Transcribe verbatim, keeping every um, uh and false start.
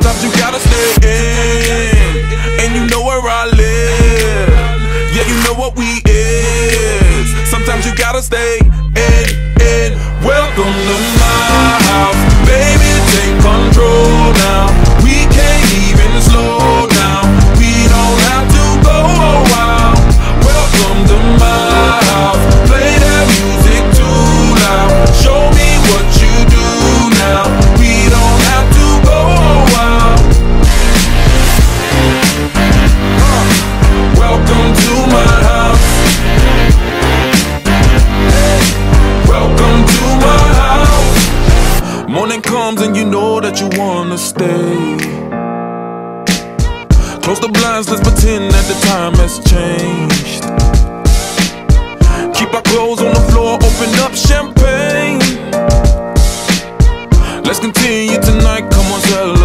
sometimes you gotta stay in, and you know where I live. Yeah, you know what we is. Sometimes you gotta stay in, in. Welcome to my house, baby, take control now. We can't even slow down. We don't have to go a while. Welcome to my house, play that music too loud. Show me what you do now. We don't have to go a while. uh, Welcome to my house. Hey, welcome to my house. Morning comes and you know that you wanna stay. Close the blinds, let's pretend that the time has changed. Keep our clothes on the floor, open up champagne. Let's continue tonight, come on, celebrate.